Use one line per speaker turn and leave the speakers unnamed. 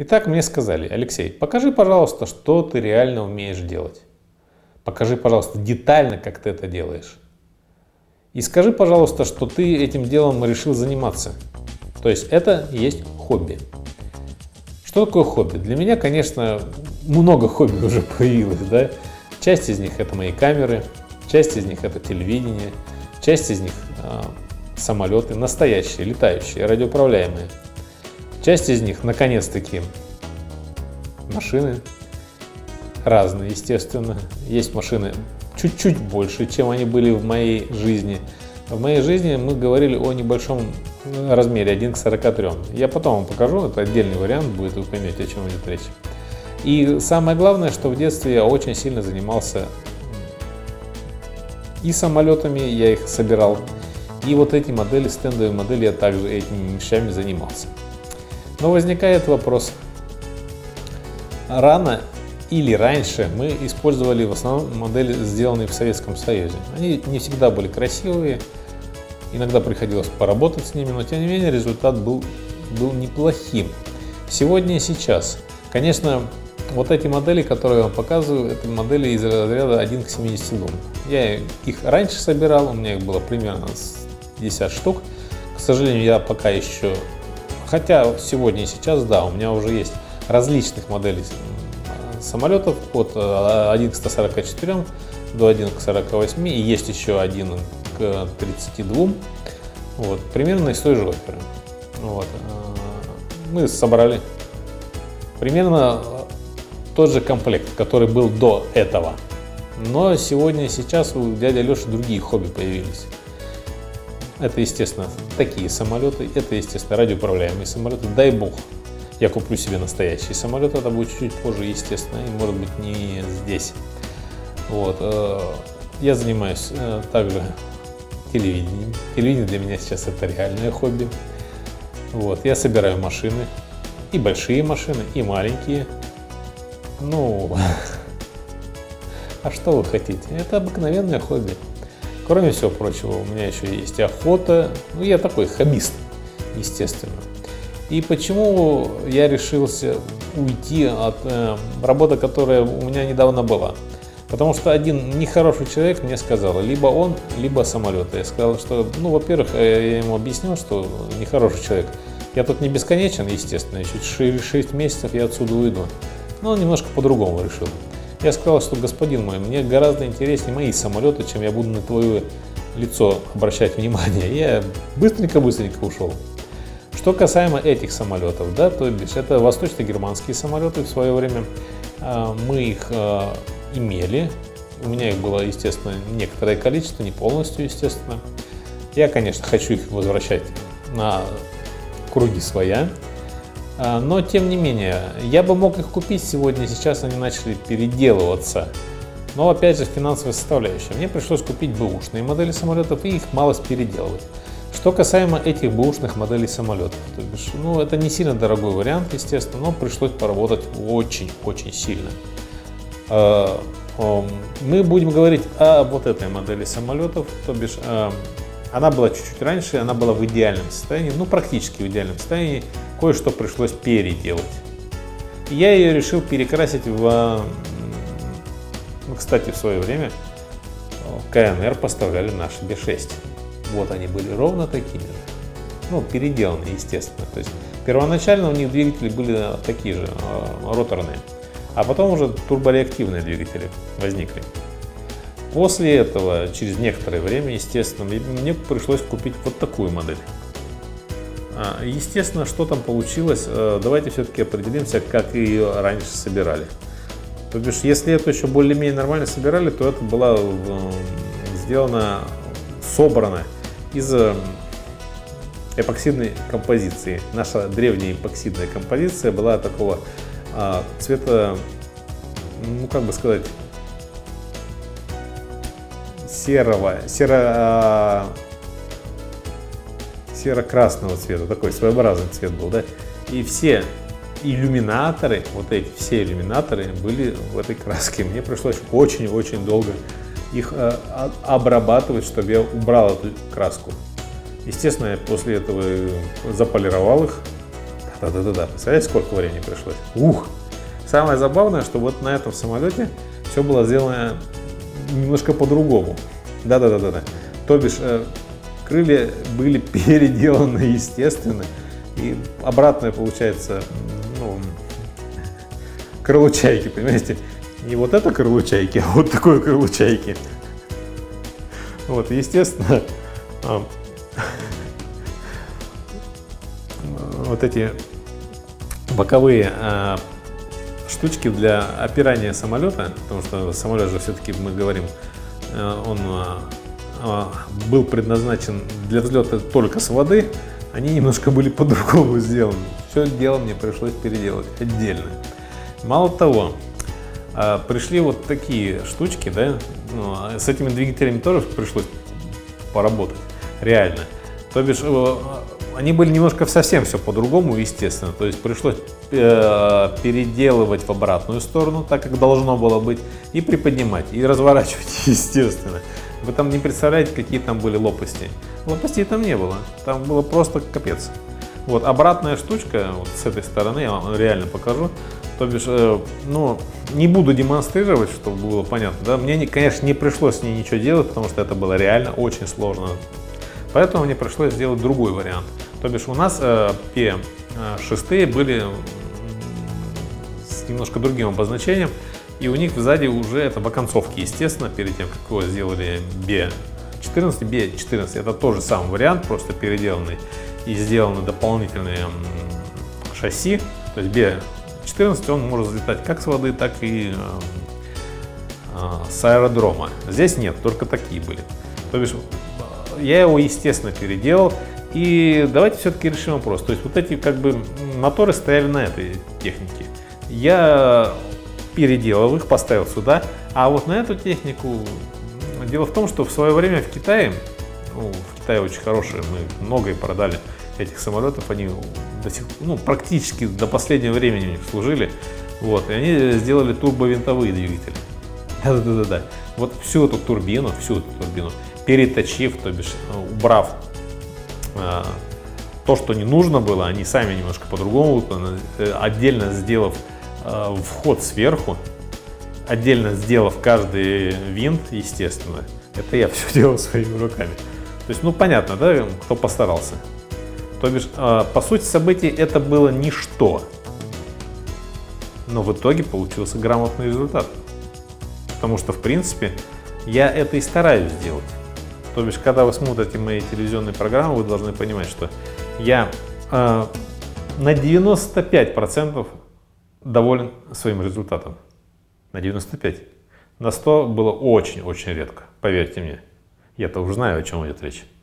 Итак, мне сказали: Алексей, покажи, пожалуйста, что ты реально умеешь делать. Покажи, пожалуйста, детально, как ты это делаешь. И скажи, пожалуйста, что ты этим делом решил заниматься. То есть это есть хобби. Что такое хобби? Для меня, конечно, много хобби уже появилось, да? Часть из них это мои камеры, часть из них это телевидение, часть из них самолеты, настоящие, летающие, радиоуправляемые. Часть из них, наконец-таки, машины разные, естественно. Есть машины чуть-чуть больше, чем они были в моей жизни. В моей жизни мы говорили о небольшом размере 1 к 43. Я потом вам покажу, это отдельный вариант будет, вы поймете, о чем идет речь. И самое главное, что в детстве я очень сильно занимался и самолетами, я их собирал, и вот эти модели, стендовые модели, я также этими вещами занимался. Но возникает вопрос: рано или раньше мы использовали в основном модели, сделанные в Советском Союзе. Они не всегда были красивые, иногда приходилось поработать с ними, но тем не менее результат был неплохим. Сегодня и сейчас, конечно, вот эти модели, которые я вам показываю, это модели из разряда 1 к 72. Я их раньше собирал, у меня их было примерно 50 штук. К сожалению, я пока еще, хотя сегодня и сейчас, да, у меня уже есть различных моделей самолетов от 1 к 144 до 1 к 48, и есть еще 1 к 32, вот, примерно из той же оперы. Вот. Мы собрали примерно тот же комплект, который был до этого, но сегодня и сейчас у дяди Леши другие хобби появились. Это, естественно, такие самолеты, это, естественно, радиоуправляемые самолеты. Дай бог, я куплю себе настоящий самолет, это будет чуть позже, естественно, и может быть не здесь. Вот. Я занимаюсь также телевидением. Телевидение для меня сейчас это реальное хобби. Вот. Я собираю машины, и большие машины, и маленькие. Ну, а что вы хотите? Это обыкновенное хобби. Кроме всего прочего, у меня еще есть охота. Ну, я такой хоббист, естественно. И почему я решился уйти от работы, которая у меня недавно была? Потому что один нехороший человек мне сказал: либо он, либо самолеты. Я сказал, что, ну, во-первых, я ему объяснил, что нехороший человек. Я тут не бесконечен, естественно, еще 6 месяцев я отсюда уйду. Но он немножко по-другому решил. Я сказал, что, господин мой, мне гораздо интереснее мои самолеты, чем я буду на твое лицо обращать внимание. Я быстренько-быстренько ушел. Что касаемо этих самолетов, да, то бишь это восточно-германские самолеты в свое время. Мы их имели. У меня их было, естественно, некоторое количество, не полностью, естественно. Я, конечно, хочу их возвращать на круги своя. Но, тем не менее, я бы мог их купить сегодня, сейчас они начали переделываться. Но, опять же, финансовая составляющая. Мне пришлось купить бэушные модели самолетов и их малость переделывать. Что касаемо этих бэушных моделей самолетов, то бишь, ну, это не сильно дорогой вариант, естественно, но пришлось поработать очень-очень сильно. Мы будем говорить о вот этой модели самолетов, то бишь, она была чуть-чуть раньше, она была в идеальном состоянии, ну, практически в идеальном состоянии. Кое-что пришлось переделать. И я ее решил перекрасить в... Ну, кстати, в свое время в КНР поставляли наши Б-6. Вот они были ровно такими же. Ну, переделанные, естественно. То есть первоначально у них двигатели были такие же, роторные. А потом уже турбореактивные двигатели возникли. После этого, через некоторое время, естественно, мне пришлось купить вот такую модель. Естественно, что там получилось, давайте все-таки определимся, как ее раньше собирали. То бишь, если это еще более-менее нормально собирали, то это была собрана из эпоксидной композиции. Наша древняя эпоксидная композиция была такого цвета, ну, как бы сказать, серо-красного цвета, такой своеобразный цвет был, да, и все иллюминаторы, вот эти все иллюминаторы были в этой краске. Мне пришлось очень-очень долго их обрабатывать, чтобы я убрал эту краску. Естественно, я после этого заполировал их, Да-да-да, представляете, сколько времени пришлось? Ух! Самое забавное, что вот на этом самолете все было сделано немножко по-другому. Да-да-да-да. То бишь, крылья были переделаны естественно, и обратное получается, ну, крыло чайки, понимаете? Не вот это крыло чайки, а вот такое крыло чайки. Вот, естественно, вот эти боковые штучки для опирания самолета, потому что самолет же все-таки, мы говорим, он был предназначен для взлета только с воды, они немножко были по-другому сделаны. Все дело мне пришлось переделать отдельно. Мало того, пришли вот такие штучки, да, ну, с этими двигателями тоже пришлось поработать, реально. То бишь, они были немножко совсем все по-другому, естественно, то есть пришлось переделывать в обратную сторону, так как должно было быть, и приподнимать, и разворачивать, естественно. Вы там не представляете, какие там были лопасти. Лопастей там не было, там было просто капец. Вот обратная штучка, вот с этой стороны, я вам реально покажу. То бишь, ну, не буду демонстрировать, чтобы было понятно, да, мне, конечно, не пришлось с ней ничего делать, потому что это было реально очень сложно. Поэтому мне пришлось сделать другой вариант. То бишь, у нас P6 были с немножко другим обозначением, и у них сзади уже это в оконцовке, естественно, перед тем, как его сделали B14, это тоже самый вариант, просто переделанный, и сделаны дополнительные шасси, то есть B14 он может взлетать как с воды, так и с аэродрома. Здесь нет, только такие были. То бишь, я его, естественно, переделал. И давайте все-таки решим вопрос. То есть вот эти как бы моторы стояли на этой технике. Я переделал их, поставил сюда. А вот на эту технику, дело в том, что в свое время в Китае, ну, в Китае очень хорошие, мы многое продали этих самолетов, они до сих, ну, практически до последнего времени у них служили. Вот, и они сделали турбовинтовые двигатели. Да. Вот всю эту турбину, переточив, то бишь убрав то, что не нужно было, они сами немножко по-другому выполнили, отдельно сделав вход сверху, отдельно сделав каждый винт, естественно. Это я все делал своими руками. То есть, ну, понятно, да, кто постарался. То бишь, по сути событий это было ничто, но в итоге получился грамотный результат. Потому что, в принципе, я это и стараюсь сделать. То бишь, когда вы смотрите мои телевизионные программы, вы должны понимать, что я на 95% доволен своим результатом. На 95. На 100 было очень-очень редко, поверьте мне. Я-то уже знаю, о чем идет речь.